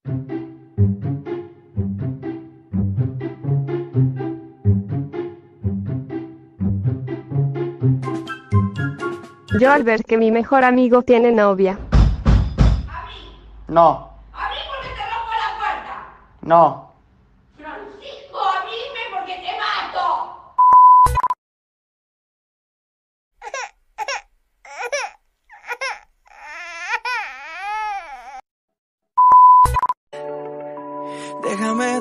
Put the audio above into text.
Yo al ver que mi mejor amigo tiene novia. No, Abrí porque te rompo la puerta. no. Francisco, abrime porque te mato. Déjame